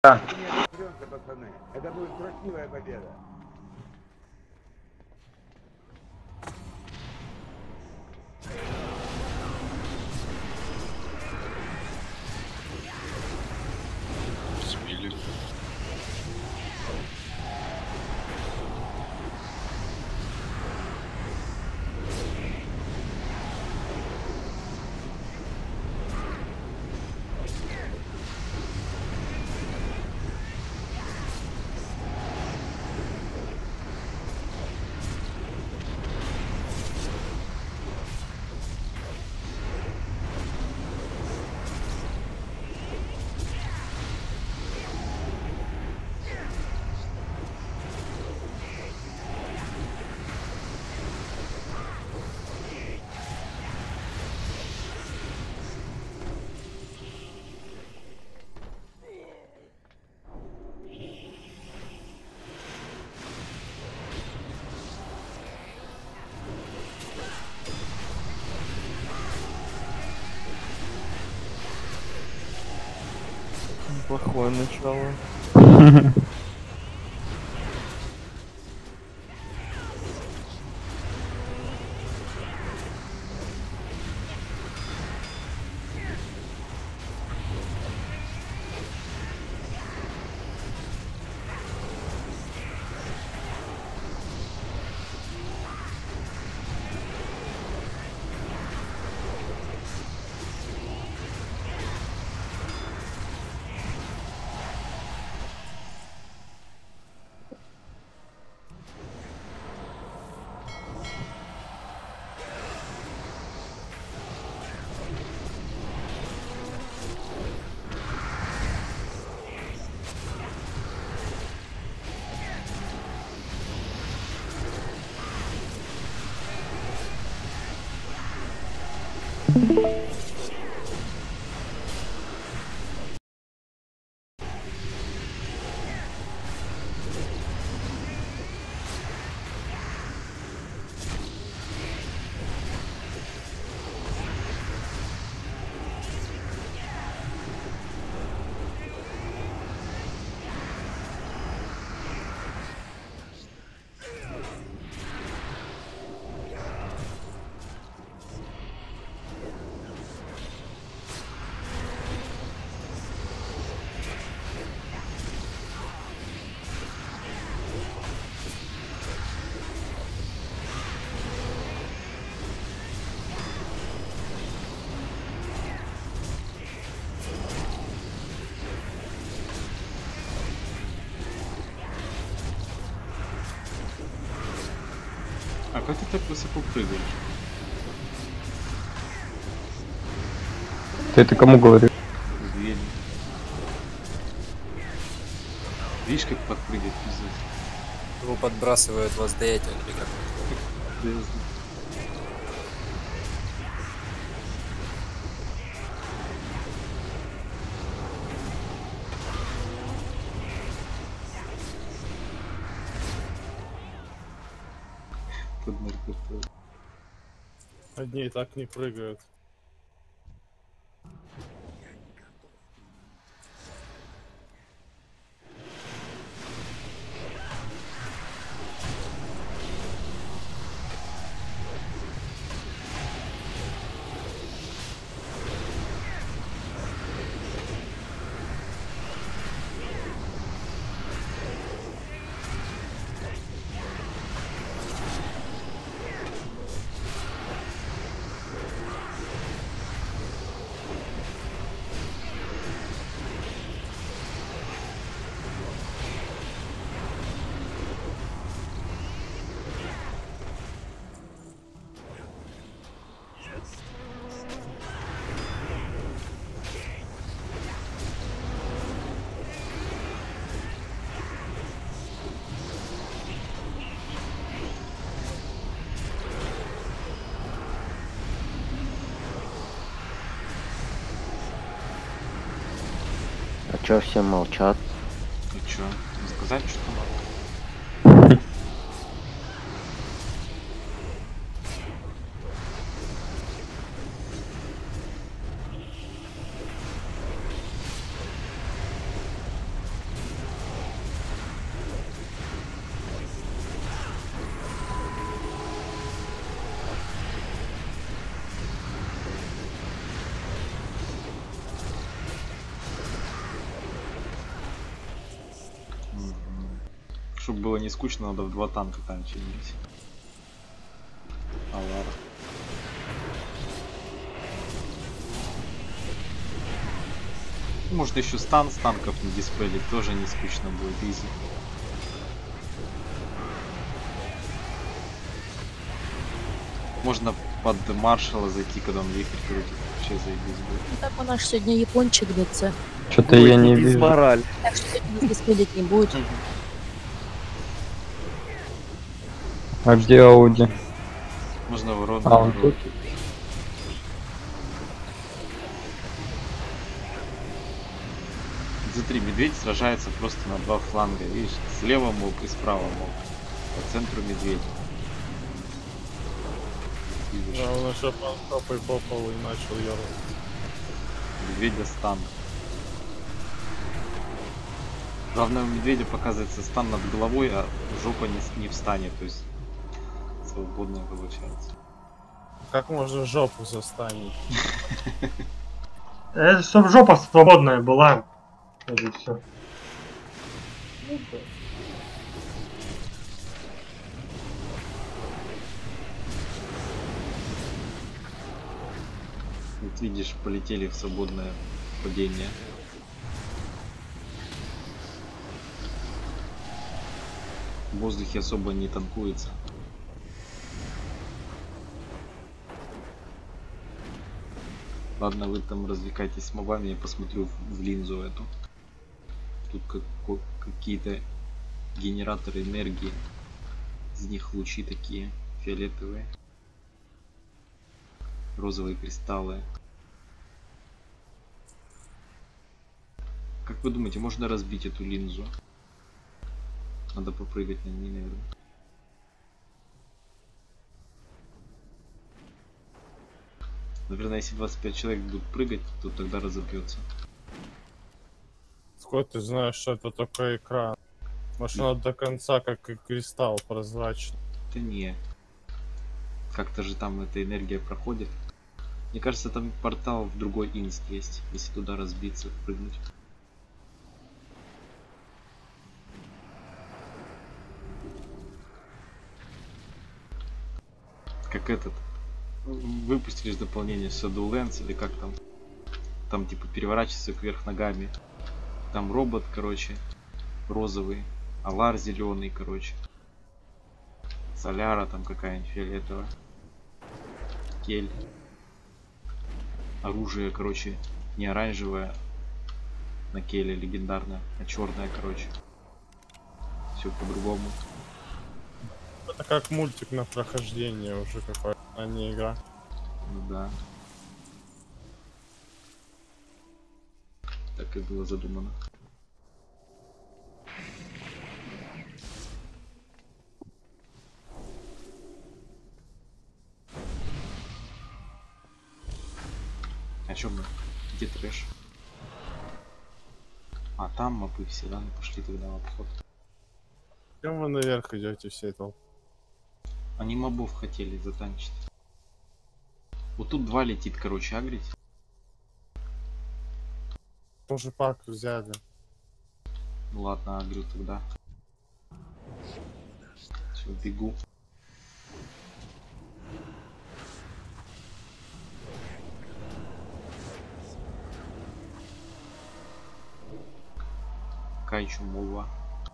Нет, прёмся, пацаны. Это будет красивая победа. Сбили. Плохое начало. А как ты так высоко прыгаешь? Ты это кому говоришь? Зверь. Видишь, как подпрыгивает пиздец? Его подбрасывают воздаятель или как? Пиздец. Под наркотой. Одни и так не прыгают. А чё все молчат? И чё? Сказать что-то надо? Чтобы было не скучно, надо в 2 танка танчить. Алар. Может еще стан с танков на дисплее, тоже не скучно будет, изи. Можно под маршала зайти, когда он вихрь крутит. Вообще заебись будет. Ну так у нас сегодня япончик ДЦ. Что-то я не вижу. Мораль. Так что сегодня нас дисплеить не будет. А где Ауди? Можно ворот. А, он тут? Смотри, медведь сражается просто на 2 фланга. Видишь, слева мог и справа мог. По центру медведь. Видишь, Да, он еще попой попал и начал ярить. медведя стан. Главное, у медведя показывается стан над головой, а жопа не встанет. То есть свободная получается. Как можно жопу застанить? Это чтоб жопа свободная была. Это все. Вот видишь, полетели в свободное падение. В воздухе особо не танкуется. Ладно, вы там развлекайтесь с мобами, я посмотрю в линзу эту. Тут какие-то генераторы энергии. Из них лучи такие фиолетовые. Розовые кристаллы. Как вы думаете, можно разбить эту линзу? Надо попрыгать на ней, наверное. Наверное, если 25 человек будут прыгать, то тогда разобьется. Откуда ты знаешь, что это только экран? Может, надо до конца, как и кристалл, прозрачный. Да не. Как-то же там эта энергия проходит. Мне кажется, там портал в другой инст есть. Если туда разбиться, прыгнуть. Как этот. Выпустили же дополнение Shadowlands или как там. Там типа переворачивается кверх ногами. Там робот, короче, розовый. Алар зеленый, короче. Соляра там какая-нибудь фиолетовая. Кель. Оружие, короче, не оранжевое на келе легендарное, а черное, короче. Все по-другому. Это как мультик на прохождение уже какой-то, а не игра. Ну да. Так и было задумано. А чё мы? Где трэш? А там мобы все, да? Ну пошли тогда в обход. Чем вы наверх идете все это? Они мобов хотели затанчить. Вот тут 2 летит, короче, агрить. Тоже пак взяли. Ну ладно, агрю тогда. Все, бегу. Кайчу мова.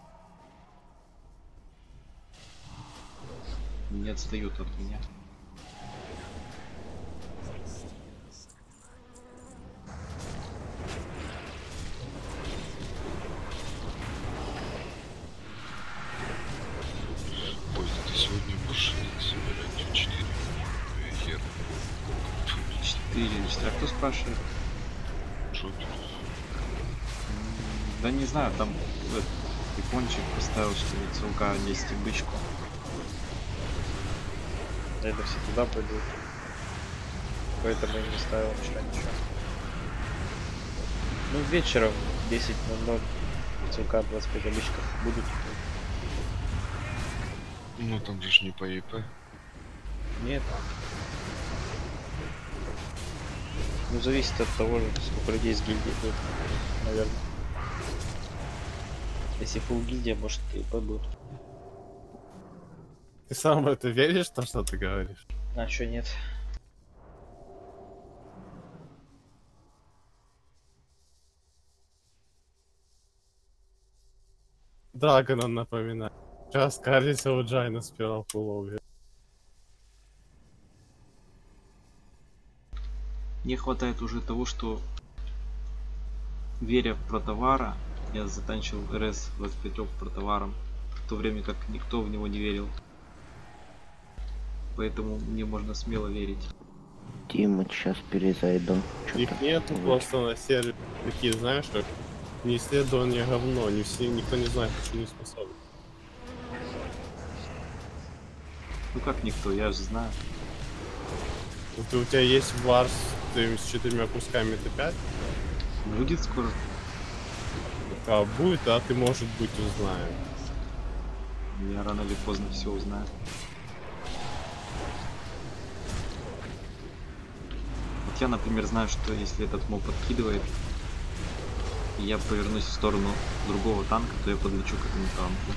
Не отстают от меня. Ой, ты сегодня будешь собирать 4 хер. 4 или 4. А кто спрашивает? Что ты? Да не знаю, там икончик поставил, что ли, ссылка нести бычку. Это все туда пойдут. Поэтому я не ставил вчера ничего. Ну, вечером 10:00 ссылка 25 обычков будут. Ну там же ж не по ИП. Нет. Ну, зависит от того, сколько людей с гильдии будет, наверное. Если full гильдия, может и будет. Ты сам в это веришь, то, что ты говоришь? А чё нет? Драгона напоминает. Сейчас Карлиса у Джайна с первого фулловья. Не хватает уже того, что, веря в протовара, я затанчил РС 25 протоваром, в то время как никто в него не верил. Поэтому мне можно смело верить. Дима, сейчас перезайду. Их нету просто на сервере. Такие, знаешь, как неисследование говно. Не все, никто не знает, почему не способен. Ну как никто, я же знаю. Вот у тебя есть варс с 4 кусками Т5? Будет скоро. А будет, а ты, может быть, узнаем. Я рано или поздно все узнаю. Вот я, например, знаю, что если этот моб подкидывает, и я повернусь в сторону другого танка, то я подлечу к этому танку.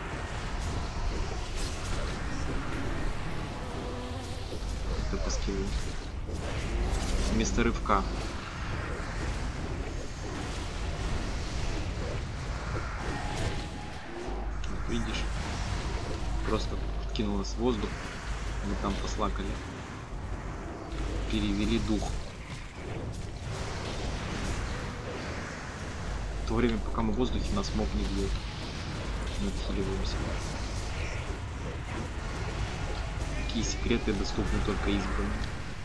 Это по скиллу. Вместо рывка. Вот видишь? Просто подкинул нас в воздух. Мы там послакали. Перевели дух. В то время, пока мы в воздухе, нас моб не бьет. Мы отхиливаемся. Такие секреты доступны только избранным.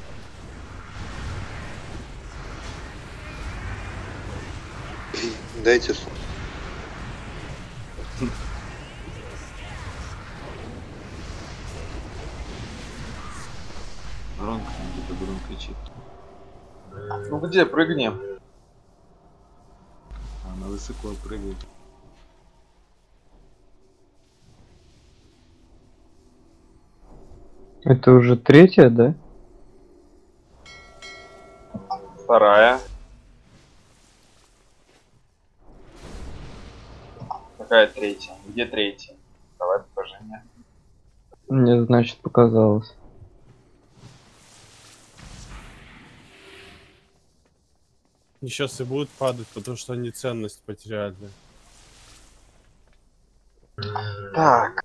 Дайте Громко, где-то Брун кричит. Ну где, прыгни. Она высоко прыгает. Это уже третья, да? Вторая. Какая третья? Где третья? Давай покажи мне. Мне, значит, показалось. И сейчас и будут падать, потому что они ценность потеряли. Так.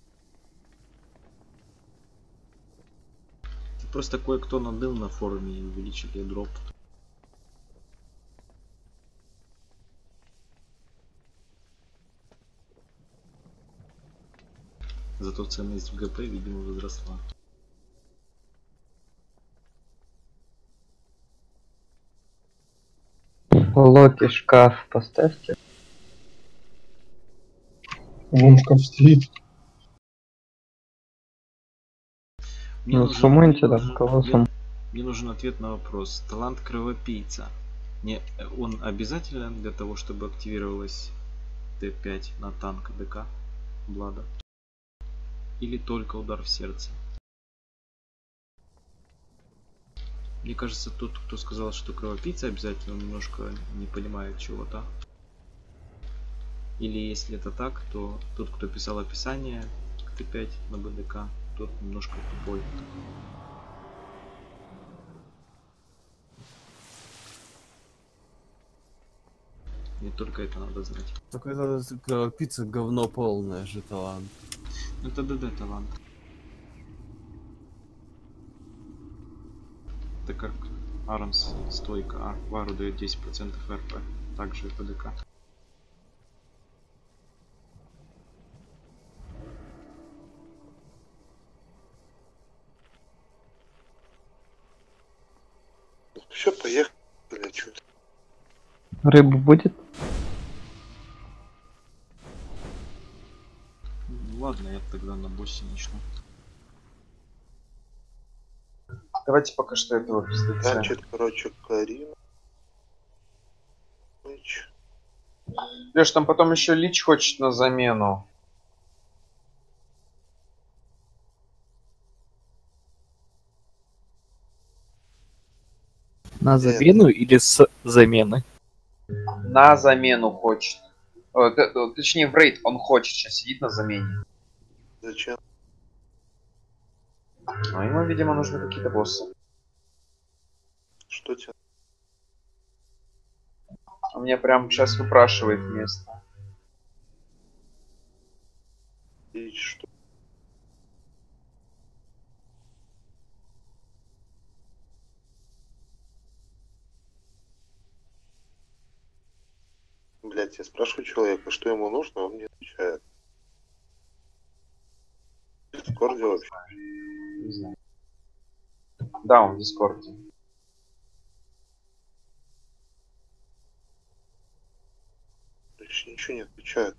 Просто кое-кто надыл на форуме и увеличили дроп. Зато ценность в ГП, видимо, возросла. Локи, шкаф поставьте. Вон шкаф стоит. Ну, суммуйте там, кого сум. Мне нужен ответ на вопрос. Талант кровопийца. Он обязателен для того, чтобы активировалась Т5 на танк ДК Блада? Или только удар в сердце? Мне кажется, тот, кто сказал, что кровопийца обязательно, он немножко не понимает чего-то. Или если это так, то тот, кто писал описание к Т5 на БДК, тот немножко тупой. Мне только это надо знать. Только это кровопийца говно полное же талант. Это ДД талант. Это как Армс стойка, а Вару дает 10% РП. Также и ПДК. Все, поехали отсюда. Рыба будет? Ладно, я тогда на боссе начну. Давайте пока что этого пиздеца. Значит, короче, Карим. Леш, там потом еще Лич хочет на замену. На замену или с замены? На замену хочет. Точнее, в рейд он хочет, сейчас сидит на замене. Зачем? Но ему, видимо, нужны какие-то боссы. Что тебе? Он меня прям сейчас выпрашивает место. И что? Блять, я спрашиваю человека, что ему нужно, он мне отвечает. В Дискорде вообще. Не знаю. Да, он в Дискорде. Вообще ничего не отвечает.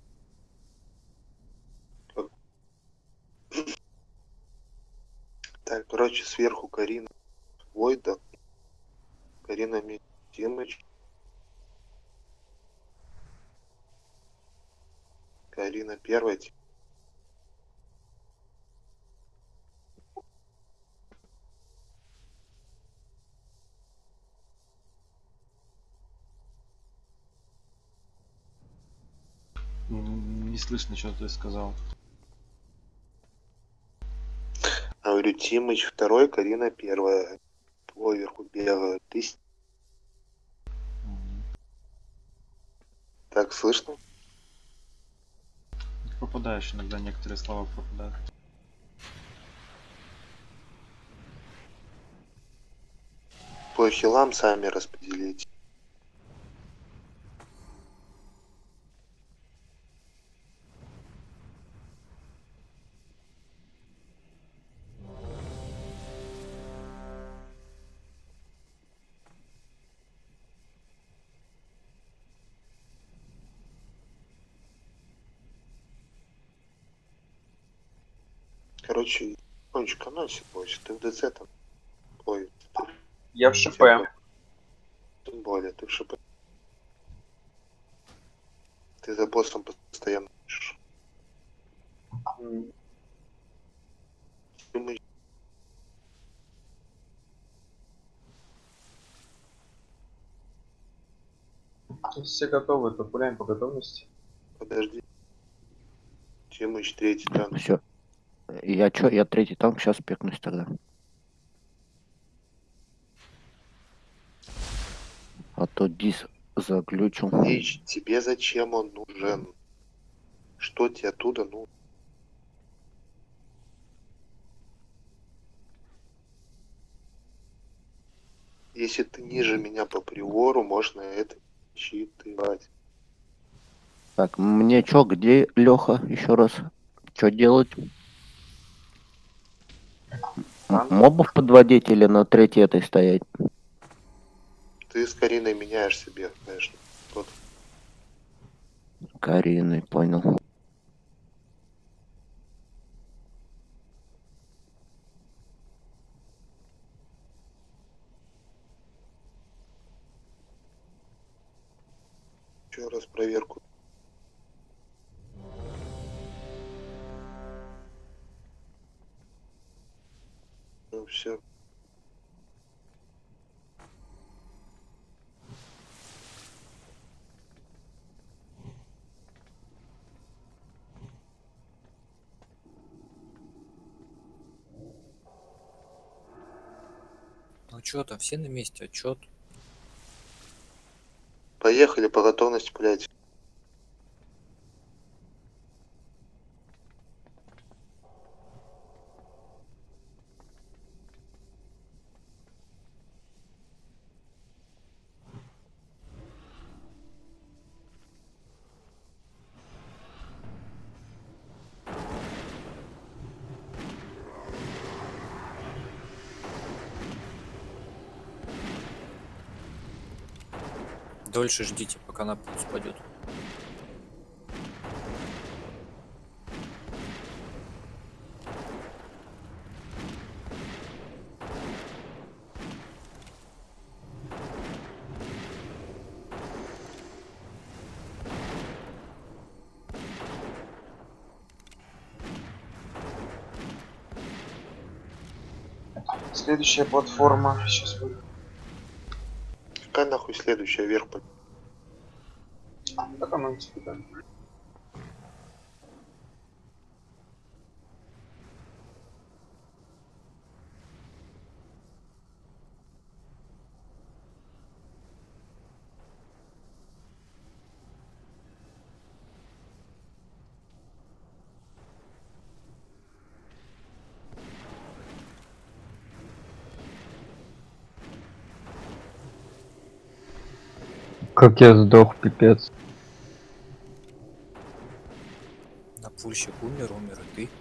Так, короче, сверху Карина Войда, Карина Тимыч, Карина первая. Не слышно, что ты сказал. Говорю, Тимыч второй, Карина первая. Поверху бегают. Так, слышно? Пропадаешь иногда, некоторые слова пропадают. По хилам сами распределите. Короче, кончик анонсит больше. Ты в ДЦ там. Ой, Я в ШП. Тем более, ты в ШП. Ты за боссом постоянно пишешь. Тут все готовы, то гуляем по готовности. Подожди. Тимыч, третий танк. Все. Я чё, я третий танк, сейчас пекнусь тогда. А то дис заглючил. Ич, тебе зачем он нужен? Что тебе оттуда, ну? Если ты ниже меня по приору, можно это считывать. Так, мне чё, где Лёха? Еще раз. Чё делать? Мобов подводить или на третьей этой стоять? Ты с Кариной меняешь себе, конечно. Вот. Кариной, понял. Еще раз проверку. Ну все. Ну чё там, все на месте, отчет. Поехали по готовности, блядь. Дольше ждите, пока на пол спадет. Следующая платформа. Сейчас будет. Какая нахуй следующая вверх? Экономите, да. Как я сдох, пипец. Напульщик умер, и ты.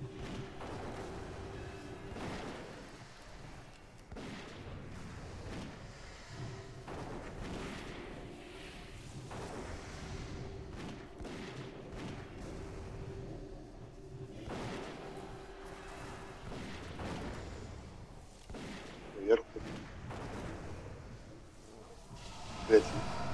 Вверх. Блять.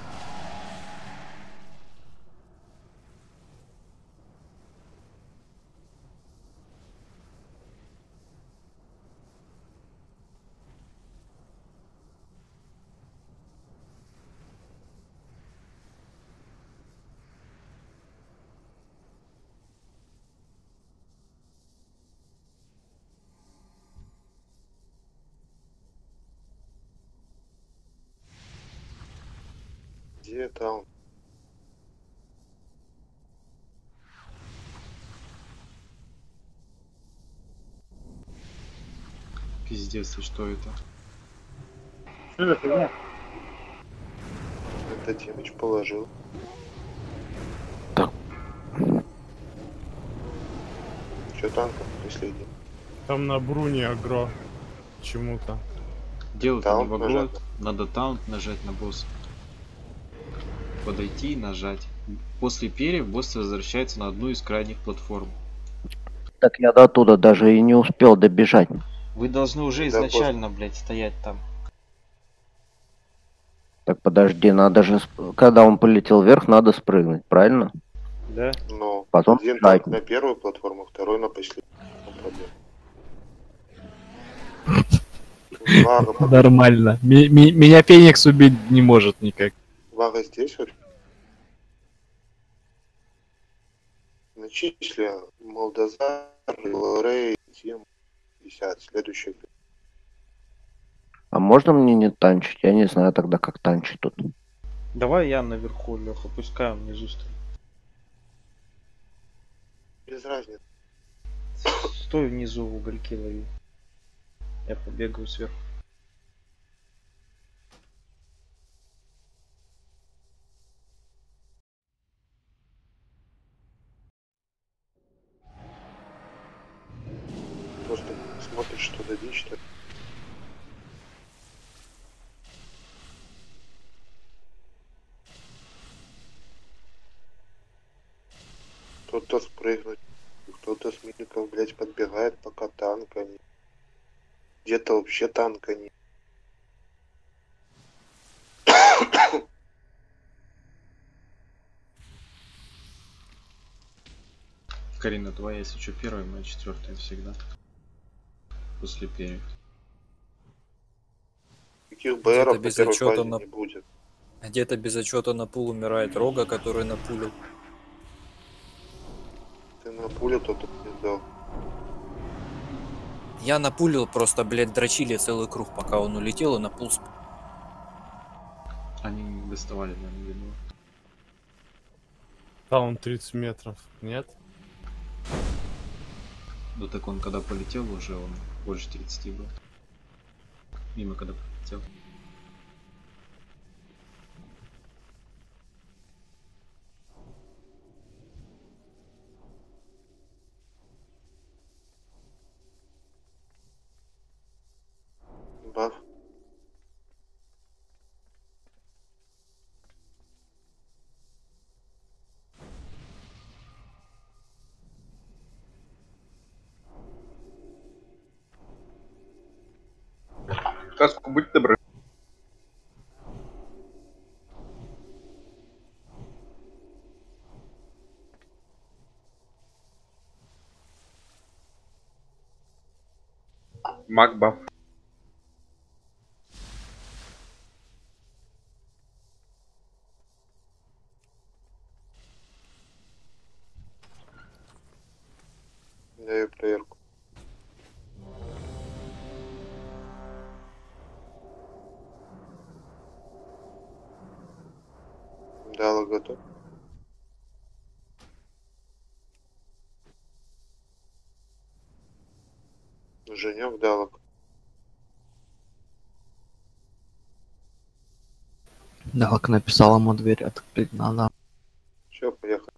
Где там? Пиздец, и что это? Что за фигня? Это Тимыч положил. Так. Че танком преследим? Там на Бруне агро. Почему-то. Дело-то не Таунт в агро, нажать. надо таунт нажать на босса. Подойти и нажать. После перьев босс возвращается на одну из крайних платформ. Так я до туда даже и не успел добежать. Вы должны уже Да, изначально, блядь, стоять там. Так подожди, надо же, когда он полетел вверх, надо спрыгнуть, правильно? Да? Но Потом один ждать. танк на первую платформу, второй на последнюю. Вага, Нормально. Меня Феникс убить не может никак. Вага здесь вообще? Начисли Молдозар, Лорей, Тим, 50. Следующий. А можно мне не танчить? Я не знаю тогда, как танчить тут. Давай я наверху, Леха, пускай он внизу стоит. Без разницы. Стой внизу, угольки лови. Я побегаю сверху. Просто смотришь, что дадить, что ли. Кто-то спрыгнуть, кто-то с миников, блять, подбегает, пока танка нет. Где-то вообще танка нет. Карина, твоя, если что, первая, моя четвертая всегда. После перьев. Таких Где-то БРов на без первой отчета фазе на- не будет. Где-то без отчета на пул умирает Рога, который напулил. Ты на пулю, то тут не сдал. Я напулил, просто, блядь, дрочили целый круг, пока он улетел, и на пул Они не доставали, наверное, видно. Таун 30 метров. Нет? Ну так он когда полетел уже, он больше 30 был. Мимо когда полетел. Баф. Каску, будь добры. Макбаф. Даю проверку. Дала готов. Женек Далок. Далок написал ему дверь открыть надо. Все, поехали.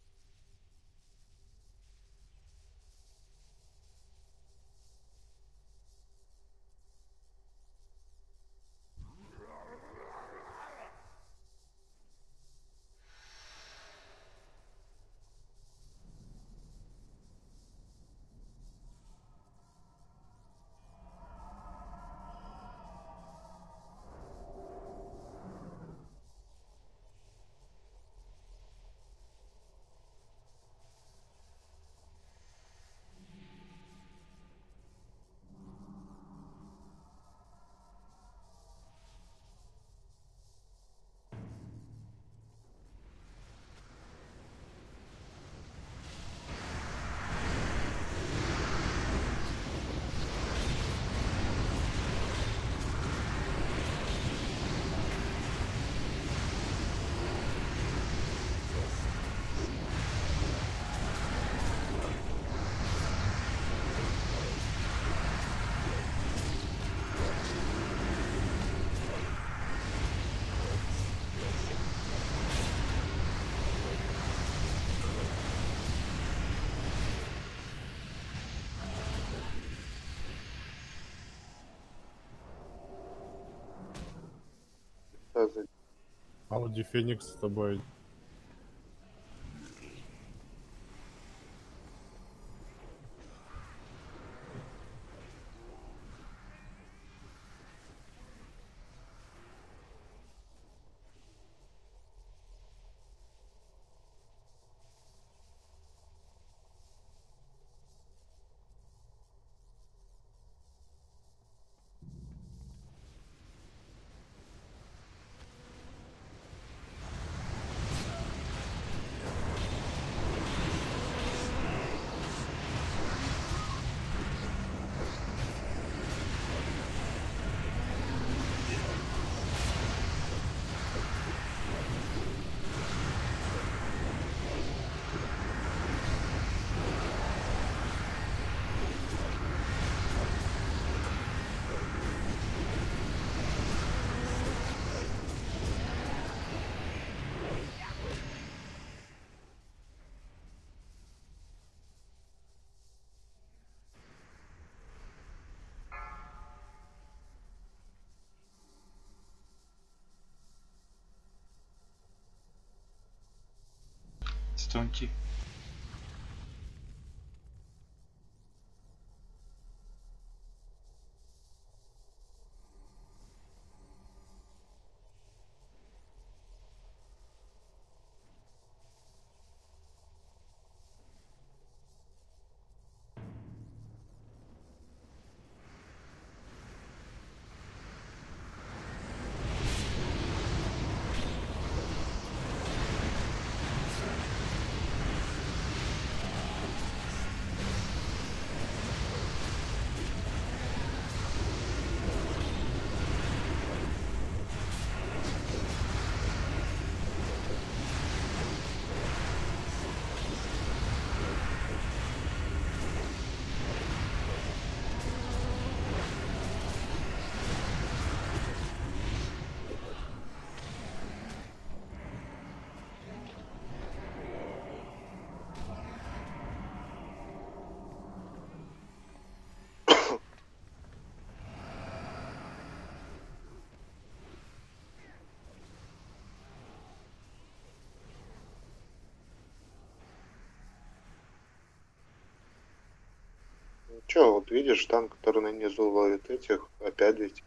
Ауди Феникс с тобой. Стонки. Че, вот видишь, танк, который на низу ловит этих, опять ведь.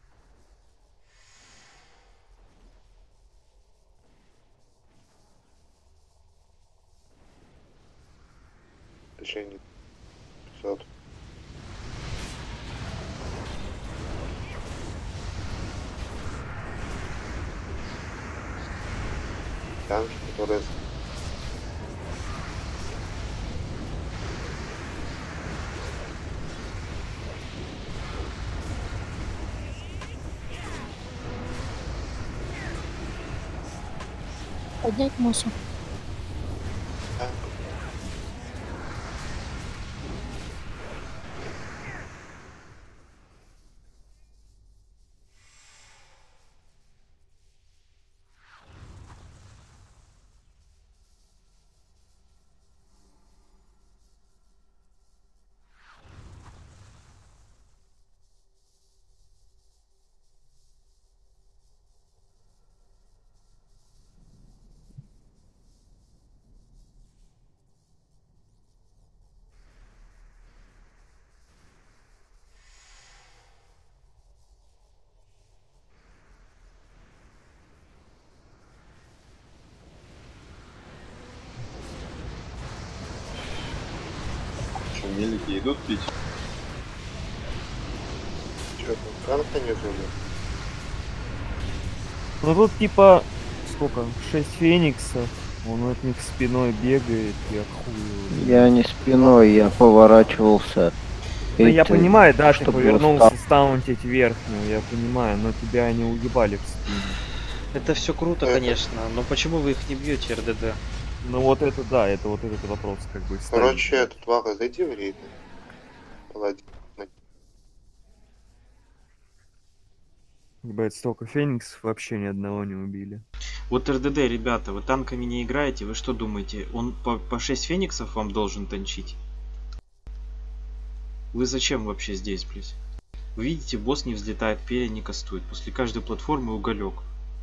Точнее, не 500. Танки, которые Поднять мусу. Так. Что, мелики идут пить? Чё, там танка нету, блядь? Ну тут типа сколько? 6 фениксов. Он от них спиной бегает, я хуй. Я не спиной, я поворачивался. Ну я понимаю, да, ты чтобы повернулся устал. стаунтить верхнюю, я понимаю, но тебя они уебали в спину. Это все круто, конечно, но почему вы их не бьете, РДД? Ну вот это да, это вот этот вопрос как бы ставить. Короче, этот Вага, зайди в рейд. Паладин. Ебать, столько фениксов вообще ни одного не убили. Вот РДД, ребята, вы танками не играете, вы что думаете, он по 6 фениксов вам должен танчить? Вы зачем вообще здесь, блядь? Вы видите, босс не взлетает, перья не кастует. После каждой платформы уголек.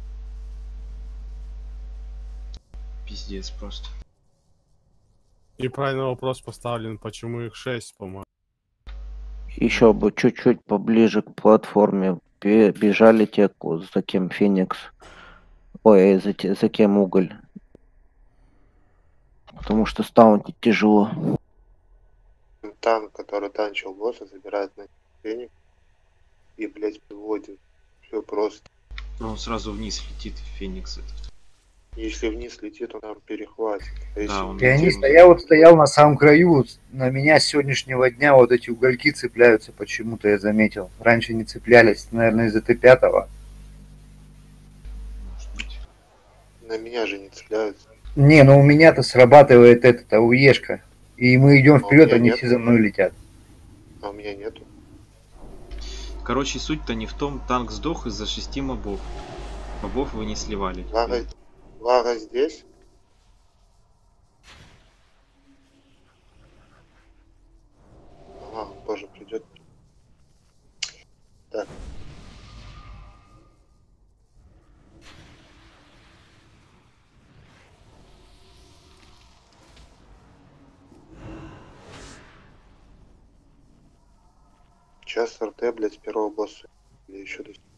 Пиздец просто. И правильный вопрос поставлен, почему их 6, по-моему. Еще бы чуть-чуть поближе к платформе бежали те, за кем Феникс. Ой, за кем уголь. Потому что стаунтить тяжело. Танк, который танчил босса, забирает на феник и, блядь, приводит. Все просто. Но он сразу вниз летит, Феникс этот. Если вниз летит, он там перехватит. А если он Пианист, я вот стоял на самом краю, вот на меня с сегодняшнего дня вот эти угольки цепляются почему-то, я заметил. Раньше не цеплялись, наверное, из-за Т5. на меня же не цепляются. Не, ну у меня-то срабатывает этот АУЕшка. И мы идем вперед, они все за мной летят. А у меня нету. Короче, суть-то не в том, танк сдох из-за 6 мобов. Мобов вы не сливали. Лара здесь? Ага, тоже придет. Так. Сейчас РТ, блядь, с первого босса. Или еще до